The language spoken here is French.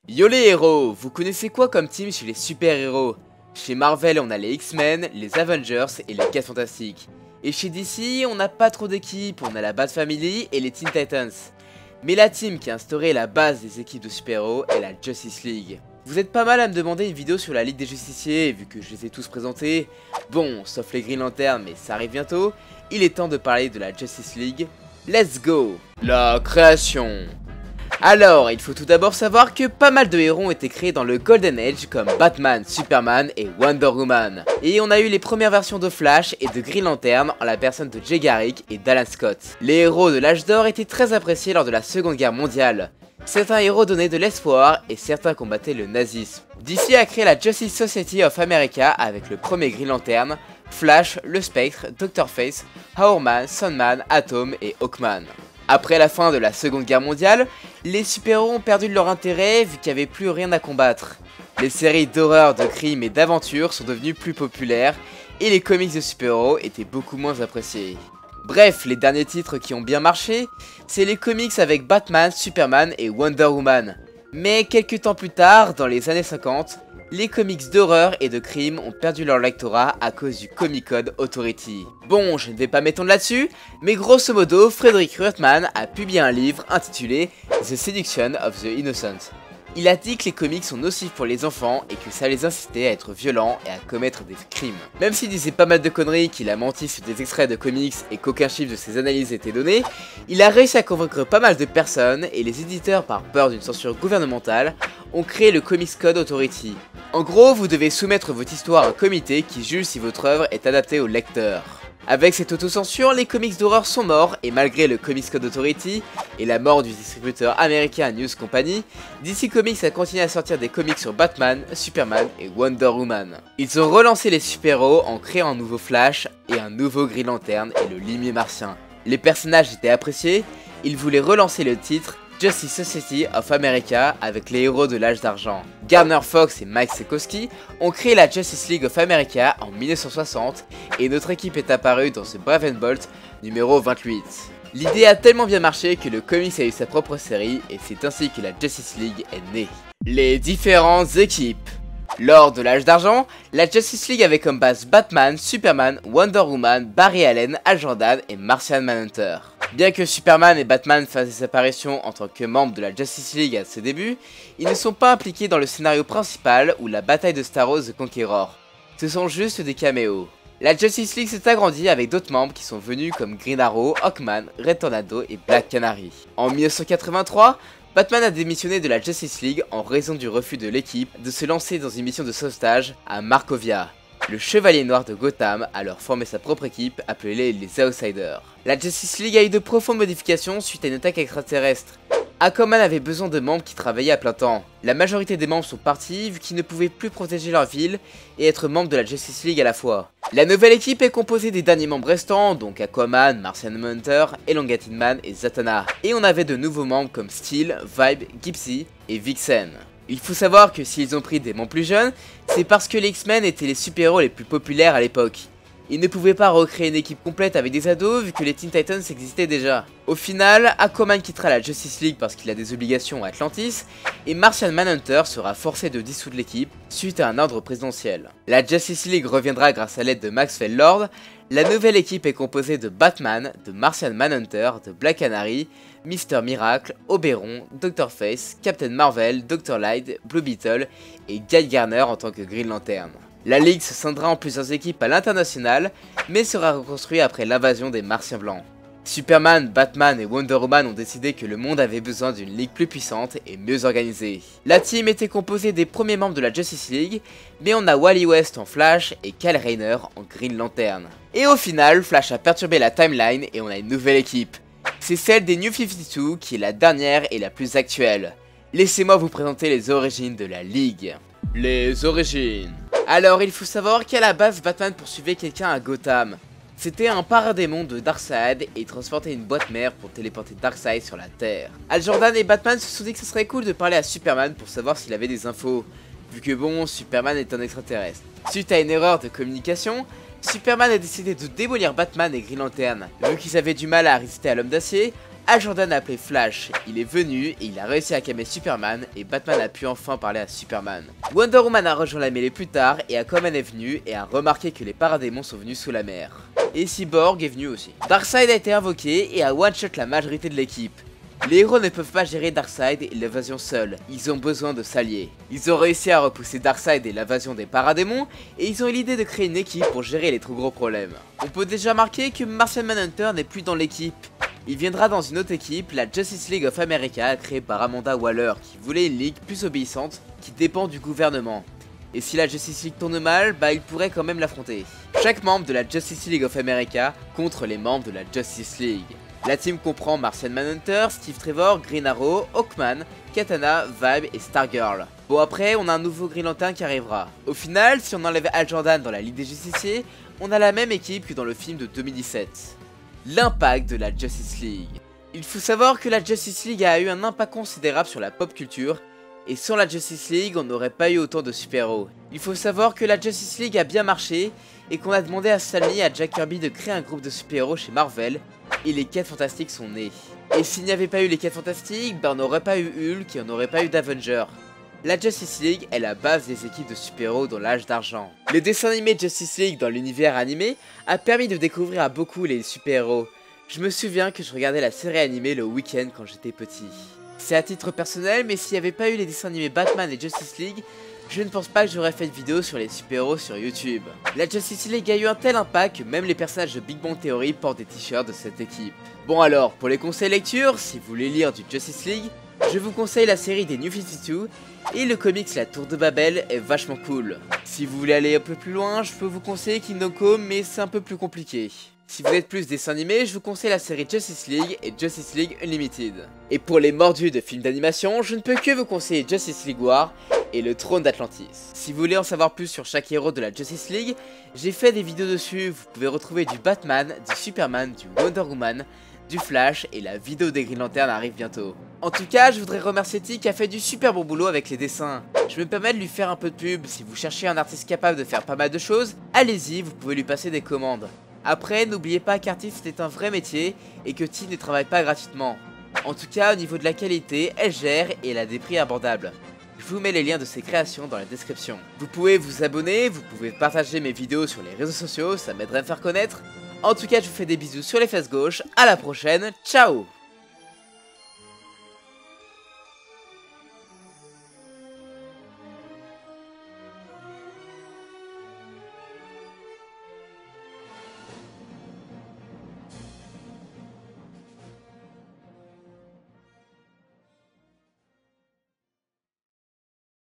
Yo les héros, vous connaissez quoi comme team chez les super-héros? Chez Marvel on a les X-Men, les Avengers et les 4 Fantastiques. Et chez DC on n'a pas trop d'équipes, on a la Bat Family et les Teen Titans. Mais la team qui a instauré la base des équipes de super-héros est la Justice League. Vous êtes pas mal à me demander une vidéo sur la Ligue des Justiciers vu que je les ai tous présentés. Bon, sauf les Green Lantern mais ça arrive bientôt. Il est temps de parler de la Justice League. Let's go! La création. Alors, il faut tout d'abord savoir que pas mal de héros ont été créés dans le Golden Age comme Batman, Superman et Wonder Woman. Et on a eu les premières versions de Flash et de Green Lantern en la personne de Jay Garrick et d'Alan Scott. Les héros de l'âge d'or étaient très appréciés lors de la Seconde Guerre mondiale. Certains héros donnaient de l'espoir et certains combattaient le nazisme. DC a créé la Justice Society of America avec le premier Green Lantern, Flash, le Spectre, Dr. Face, Hourman, Sandman, Atom et Hawkman. Après la fin de la Seconde Guerre mondiale, les super-héros ont perdu de leur intérêt vu qu'il n'y avait plus rien à combattre. Les séries d'horreur, de crimes et d'aventures sont devenues plus populaires et les comics de super-héros étaient beaucoup moins appréciés. Bref, les derniers titres qui ont bien marché, c'est les comics avec Batman, Superman et Wonder Woman. Mais quelques temps plus tard, dans les années 50, les comics d'horreur et de crime ont perdu leur lectorat à cause du Comic Code Authority. Bon, je ne vais pas m'étendre là-dessus, mais grosso modo, Frederick Ruttman a publié un livre intitulé The Seduction of the Innocent. Il a dit que les comics sont nocifs pour les enfants et que ça les incitait à être violents et à commettre des crimes. Même s'il disait pas mal de conneries, qu'il a menti sur des extraits de comics et qu'aucun chiffre de ses analyses était donné, il a réussi à convaincre pas mal de personnes et les éditeurs, par peur d'une censure gouvernementale, ont créé le Comics Code Authority. En gros, vous devez soumettre votre histoire à un comité qui juge si votre œuvre est adaptée au lecteur. Avec cette autocensure, les comics d'horreur sont morts et malgré le Comics Code Authority et la mort du distributeur américain News Company, DC Comics a continué à sortir des comics sur Batman, Superman et Wonder Woman. Ils ont relancé les super-héros en créant un nouveau Flash et un nouveau Green Lantern et le Limier Martien. Les personnages étaient appréciés, ils voulaient relancer le titre Justice Society of America avec les héros de l'âge d'argent. Gardner Fox et Mike Sekowsky ont créé la Justice League of America en 1960 et notre équipe est apparue dans ce Brave and Bold numéro 28. L'idée a tellement bien marché que le comics a eu sa propre série et c'est ainsi que la Justice League est née. Les différentes équipes. Lors de l'âge d'argent, la Justice League avait comme base Batman, Superman, Wonder Woman, Barry Allen, Hal Jordan et Martian Manhunter. Bien que Superman et Batman fassent des apparitions en tant que membres de la Justice League à ses débuts, ils ne sont pas impliqués dans le scénario principal ou la bataille de Starro the Conqueror. Ce sont juste des caméos. La Justice League s'est agrandie avec d'autres membres qui sont venus comme Green Arrow, Hawkman, Red Tornado et Black Canary. En 1983, Batman a démissionné de la Justice League en raison du refus de l'équipe de se lancer dans une mission de sauvetage à Markovia. Le Chevalier Noir de Gotham a alors formé sa propre équipe appelée les Outsiders. La Justice League a eu de profondes modifications suite à une attaque extraterrestre. Aquaman avait besoin de membres qui travaillaient à plein temps. La majorité des membres sont partis vu qu'ils ne pouvaient plus protéger leur ville et être membres de la Justice League à la fois. La nouvelle équipe est composée des derniers membres restants, donc Aquaman, Martian Manhunter, Elongated Man et Zatanna. Et on avait de nouveaux membres comme Steel, Vibe, Gypsy et Vixen. Il faut savoir que s'ils ont pris des membres plus jeunes, c'est parce que les X-Men étaient les super-héros les plus populaires à l'époque. Ils ne pouvaient pas recréer une équipe complète avec des ados vu que les Teen Titans existaient déjà. Au final, Aquaman quittera la Justice League parce qu'il a des obligations à Atlantis et Martian Manhunter sera forcé de dissoudre l'équipe suite à un ordre présidentiel. La Justice League reviendra grâce à l'aide de Maxwell Lord. La nouvelle équipe est composée de Batman, de Martian Manhunter, de Black Canary, Mr. Miracle, Oberon, Dr. Face, Captain Marvel, Dr. Light, Blue Beetle et Guy Garner en tant que Green Lantern. La Ligue se scindra en plusieurs équipes à l'international, mais sera reconstruite après l'invasion des Martiens Blancs. Superman, Batman et Wonder Woman ont décidé que le monde avait besoin d'une ligue plus puissante et mieux organisée. La team était composée des premiers membres de la Justice League, mais on a Wally West en Flash et Kyle Rayner en Green Lantern. Et au final, Flash a perturbé la timeline et on a une nouvelle équipe. C'est celle des New 52 qui est la dernière et la plus actuelle. Laissez-moi vous présenter les origines de la Ligue. Les origines. Alors il faut savoir qu'à la base Batman poursuivait quelqu'un à Gotham. C'était un paradémon de Darkseid et il transportait une boîte mère pour téléporter Darkseid sur la Terre. Hal Jordan et Batman se sont dit que ce serait cool de parler à Superman pour savoir s'il avait des infos, vu que bon, Superman est un extraterrestre. Suite à une erreur de communication, Superman a décidé de démolir Batman et Green Lantern. Vu qu'ils avaient du mal à résister à l'homme d'acier, Hal Jordan a appelé Flash, il est venu et il a réussi à calmer Superman et Batman a pu enfin parler à Superman. Wonder Woman a rejoint la mêlée plus tard et Aquaman est venu et a remarqué que les paradémons sont venus sous la mer. Et Cyborg est venu aussi. Darkseid a été invoqué et a one-shot la majorité de l'équipe. Les héros ne peuvent pas gérer Darkseid et l'invasion seuls, ils ont besoin de s'allier. Ils ont réussi à repousser Darkseid et l'invasion des paradémons et ils ont eu l'idée de créer une équipe pour gérer les trop gros problèmes. On peut déjà remarquer que Martian Manhunter n'est plus dans l'équipe. Il viendra dans une autre équipe, la Justice League of America, créée par Amanda Waller, qui voulait une ligue plus obéissante, qui dépend du gouvernement. Et si la Justice League tourne mal, il pourrait quand même l'affronter. Chaque membre de la Justice League of America contre les membres de la Justice League. La team comprend Martian Manhunter, Steve Trevor, Green Arrow, Hawkman, Katana, Vibe et Stargirl. Bon après, on a un nouveau Green Lantern qui arrivera. Au final, si on enlève Hal Jordan dans la Ligue des Justiciers, on a la même équipe que dans le film de 2017. L'impact de la Justice League. Il faut savoir que la Justice League a eu un impact considérable sur la pop culture, et sans la Justice League, on n'aurait pas eu autant de super-héros. Il faut savoir que la Justice League a bien marché, et qu'on a demandé à Stan Lee et à Jack Kirby de créer un groupe de super-héros chez Marvel, et les 4 Fantastiques sont nés. Et s'il n'y avait pas eu les 4 Fantastiques, on n'aurait pas eu Hulk et on n'aurait pas eu d'Avengers. La Justice League est la base des équipes de super-héros dans l'âge d'argent. Le dessin animé Justice League dans l'univers animé a permis de découvrir à beaucoup les super-héros. Je me souviens que je regardais la série animée le week-end quand j'étais petit. C'est à titre personnel, mais s'il n'y avait pas eu les dessins animés Batman et Justice League, je ne pense pas que j'aurais fait de vidéo sur les super-héros sur YouTube. La Justice League a eu un tel impact que même les personnages de Big Bang Theory portent des t-shirts de cette équipe. Bon alors, pour les conseils lecture, si vous voulez lire du Justice League, je vous conseille la série des New 52 et le comics La Tour de Babel est vachement cool. Si vous voulez aller un peu plus loin, je peux vous conseiller Kingdom Come mais c'est un peu plus compliqué. Si vous êtes plus dessin animé, je vous conseille la série Justice League et Justice League Unlimited. Et pour les mordus de films d'animation, je ne peux que vous conseiller Justice League War et le Trône d'Atlantis. Si vous voulez en savoir plus sur chaque héros de la Justice League, j'ai fait des vidéos dessus, vous pouvez retrouver du Batman, du Superman, du Wonder Woman, du Flash et la vidéo des Green Lantern arrive bientôt. En tout cas, je voudrais remercier T qui a fait du super bon boulot avec les dessins. Je me permets de lui faire un peu de pub, si vous cherchez un artiste capable de faire pas mal de choses, allez-y, vous pouvez lui passer des commandes. Après, n'oubliez pas qu'artiste est un vrai métier et que T ne travaille pas gratuitement. En tout cas, au niveau de la qualité, elle gère et elle a des prix abordables. Je vous mets les liens de ses créations dans la description. Vous pouvez vous abonner, vous pouvez partager mes vidéos sur les réseaux sociaux, ça m'aiderait à me faire connaître. En tout cas, je vous fais des bisous sur les fesses gauches, à la prochaine, ciao!